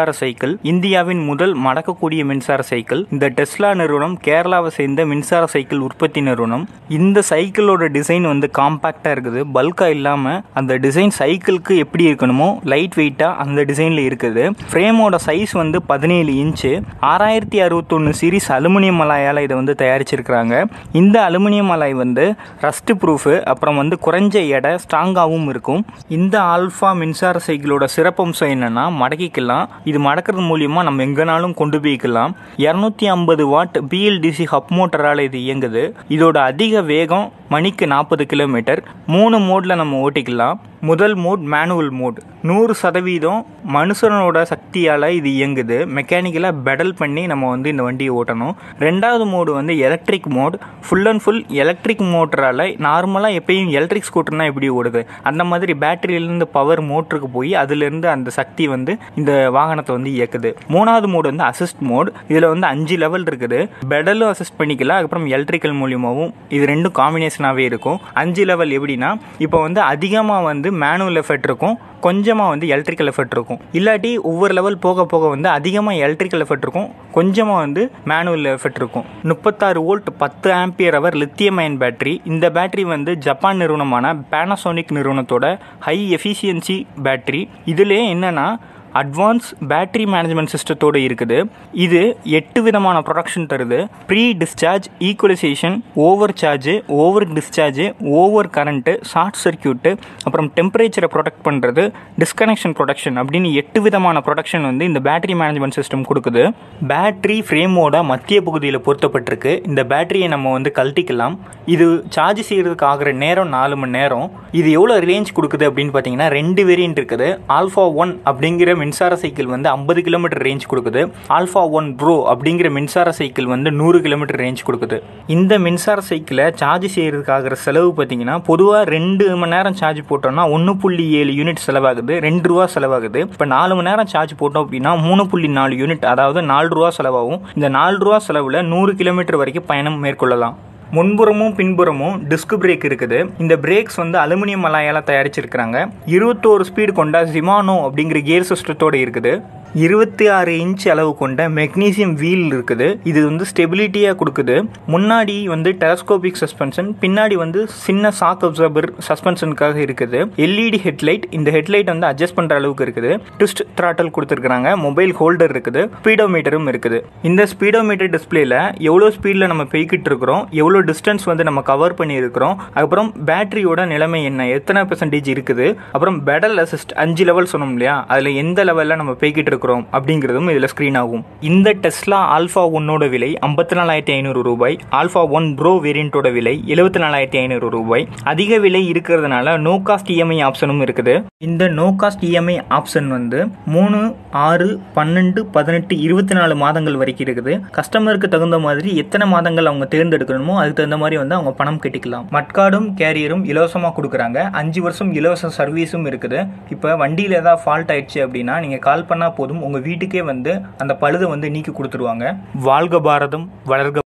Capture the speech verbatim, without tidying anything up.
Cycle இந்தியாவின் முதல் மடக்கக்கூடிய மின்சார சைக்கிள். இந்த டெஸ்லா நிறுவனம் கேரளாவை சேர்ந்த மின்சார சைக்கிள் உற்பத்தி நிறுவனம். இந்த சைக்கிளோட டிசைன் வந்து காம்பாக்டா இருக்குது, பல்கா இல்லாம அந்த டிசைன் சைக்கிளுக்கு எப்படி இருக்கணுமோ லைட் வெயிட்டா அந்த டிசைன்ல இருக்குது. ஃப்ரேமோட சைஸ் வந்து பதினேழு இன்ச்சு. ஆறாயிரத்தி அறுபத்தொன்னு சீரிஸ் அலுமினியம் அலாயால இதை வந்து தயாரிச்சிருக்கிறாங்க. இந்த அலுமினியம் அலாய் வந்து ரஸ்ட் ப்ரூஃப், அப்புறம் வந்து குறைஞ்ச எடை, ஸ்ட்ராங்காகவும் இருக்கும். இந்த ஆல்ஃபா மின்சார சைக்கிளோட சிறப்பம்சம் என்னன்னா மடக்கிக்கலாம். இது மடக்கிறது மூலியமா நம்ம எங்கனாலும் கொண்டு போய்க்கலாம். இருநூத்தி ஐம்பது வாட் பிஎல்டிசி ஹப் மோட்டரால் இது இயங்குது. இதோட அதிக வேகம் மணிக்கு நாற்பது கிலோமீட்டர். மூணு மோட்ல நம்ம ஓட்டிக்கலாம். முதல் மோட் மேனுவல் மோட். நூறு சதவீதம் மனுஷனோட சக்தியால் இது இயங்குது. மெக்கானிக்கலாக பெடல் பண்ணி நம்ம வந்து இந்த வண்டியை ஓட்டணும். ரெண்டாவது மோடு வந்து electric mode. Full and full electric மோட்டரால் நார்மலாக எப்பயும் எலக்ட்ரிக் ஸ்கூட்டர்னா எப்படி ஓடுது அந்த மாதிரி பேட்டரியிலேருந்து பவர் மோட்டருக்கு போய் அதுலேருந்து அந்த சக்தி வந்து இந்த வாகனத்தை வந்து இயக்குது. மூணாவது மோடு வந்து அசிஸ்ட் மோட். இதில் வந்து அஞ்சு லெவல் இருக்குது. பெடலும் அசிஸ்ட் பண்ணிக்கலாம், அதுக்கப்புறம் எலக்ட்ரிக்கல் மூலியமாகவும் இது ரெண்டும் காம்பினேஷனாகவே இருக்கும். அஞ்சு லெவல் எப்படின்னா இப்போ வந்து அதிகமாக வந்து மேனுவல் எஃபெக்ட் இருக்கும், கொஞ்சமாக வந்து எலக்ட்ரிக்கல் எஃபெக்ட் இருக்கும். இல்லாட்டி ஒவ்வொரு லெவல் போக போக வந்து அதிகமாக எலக்ட்ரிக்கல் எஃபெக்ட் இருக்கும், கொஞ்சமாக வந்து மேனுவல் எஃபெக்ட் இருக்கும். முப்பத்தாறு வோல்ட் பத்து ampere hour lithium ion battery. இந்த பேட்டரி வந்து ஜப்பான் நிறுவனமான பேனாசோனிக் நிறுவனத்தோட ஹை எஃபிஷியன்சி பேட்டரி. இதுலேயே என்னன்னா அட்வான்ஸ் பேட்டரி மேனேஜ்மெண்ட் சிஸ்டத்தோடு இருக்குது. இது எட்டு விதமான ப்ரொடக்ஷன் தருது. Pre discharge, equalisation, over charge, over discharge, over current, short circuit, அப்புறம் டெம்பரேச்சரை ப்ரொடெக்ட் பண்ணுறது, டிஸ்கனெக்ஷன் ப்ரொடக்ஷன் அப்படின்னு எட்டு விதமான ப்ரொடக்ஷன் வந்து இந்த பேட்டரி மேனேஜ்மெண்ட் சிஸ்டம் கொடுக்குது. பேட்டரி ஃப்ரேமோட மத்திய பகுதியில் பொருத்தப்பட்டிருக்கு. இந்த பேட்டரியை நம்ம வந்து கழட்டிக்கலாம். இது சார்ஜ் செய்யறதுக்கு ஆகிற நேரம் நாலு மணி நேரம். இது எவ்வளோ ரேஞ்ச் கொடுக்குது அப்படின்னு பார்த்தீங்கன்னா ரெண்டு வேரியன்ட் இருக்குது. ஆல்ஃபா ஒன் அப்படிங்கிற மின்சார சைக்கிள் வந்து ஐம்பது கிலோமீட்டர் ரேஞ்ச் கொடுக்குது. ஆல்ஃபா ஒன் ப்ரோ அப்படிங்கிற மின்சார சைக்கிள் வந்து நூறு கிலோமீட்டர் ரேஞ்ச் கொடுக்குது. இந்த மின்சார சைக்கிளை சார்ஜ் செய்யறதுக்கு ஆகிற செலவு பார்த்தீங்கன்னா பொதுவாக ரெண்டு மணி நேரம் சார்ஜ் போட்டோம்னா ஒன்று புள்ளி ஏழு யூனிட் செலவாகுது, ரெண்டு ரூபா செலவாகுது. இப்போ நாலு மணி நேரம் சார்ஜ் போட்டோம் அப்படின்னா மூணு புள்ளி நாலு யூனிட், அதாவது நாலு ரூபா செலவாகும். இந்த நாலு ரூபா செலவில் நூறு கிலோமீட்டர் வரைக்கும் பயணம் மேற்கொள்ளலாம். முன்புறமும் பின்புறமும் டிஸ்க் பிரேக் இருக்குது. இந்த பிரேக்ஸ் வந்து அலுமினியம் அலாயால தயாரிச்சிருக்கிறாங்க. இருபத்தோரு ஸ்பீடு கொண்ட சிமானோ அப்படிங்கிற கியர் சிஸ்டத்தோடு இருக்குது. இருபத்தி ஆறு இன்ச் அளவு கொண்ட மெக்னீசியம் வீல் இருக்குது. இது வந்து ஸ்டெபிலிட்டியாக கொடுக்குது. முன்னாடி வந்து டெலஸ்கோபிக் சஸ்பென்ஷன், பின்னாடி வந்து சின்ன சாக் அப்சர்பர் சஸ்பென்ஷனுக்காக இருக்குது. LED headlight. இந்த ஹெட்லைட் வந்து அட்ஜஸ்ட் பண்ணுற அளவுக்கு இருக்குது. ட்விஸ்ட் த்ராட்டல் கொடுத்துருக்காங்க. மொபைல் ஹோல்டர் இருக்குது. ஸ்பீடோமீட்டரும் இருக்குது. இந்த ஸ்பீடோமீட்டர் டிஸ்பிளேல எவ்வளோ ஸ்பீடில் நம்ம போய்கிட்டு இருக்கிறோம், எவ்வளோ டிஸ்டன்ஸ் வந்து நம்ம கவர் பண்ணி இருக்கிறோம், அதுக்கப்புறம் பேட்டரியோட நிலைமை என்ன, எத்தனை பெர்சன்டேஜ் இருக்குது, அப்புறம் பெடல் அசிஸ்ட் அஞ்சு லெவல் சொன்னோம் இல்லையா, அதில் எந்த லெவலில் நம்ம போய்கிட்டு இருக்கோம் அப்படிங்கிறதும் இதில் ஸ்க்ரீன் ஆகும். இந்த டெஸ்லா ஆல்ஃபா ஒன்னோட விலை ஐம்பத்தி நாலாயிரத்தி ஐநூறு ரூபாய். ஆல்ஃபா ஒன் ப்ரோ வேரியண்டோட விலை எழுபத்தி நாலாயிரத்தி ஐநூறு ரூபாய். அதிக விலை இருக்கிறதுனால நோ காஸ்ட் இஎம்ஐ ஆப்ஷனும் இருக்குது. இந்த நோ காஸ்ட் இஎம்ஐ ஆப்ஷன் வந்து மூணு ஆறு பன்னெண்டு பதினெட்டு இருபத்தி நாலு மாதங்கள் வரைக்கும் இருக்குது. கஸ்டமருக்கு தகுந்த மாதிரி எத்தனை மாதங்கள் அவங்க தேர்ந்தெடுக்கணுமோ அதுக்கு தகுந்த மாதிரி வந்து அவங்க பணம் கட்டிக்கலாம். மட்கார்டும் கேரியரும் இலவசமாக கொடுக்குறாங்க. அஞ்சு வருஷம் இலவச சர்வீஸும் இருக்குது. இப்போ வண்டியில் ஏதாவது ஃபால்ட் ஆயிடுச்சு அப்படின்னா நீங்கள் கால் பண்ணால் போதும், உங்கள் வீட்டுக்கே வந்து அந்த பழுதை வந்து நீக்கி கொடுத்துருவாங்க. வாழ்க பாரதம், வளர்க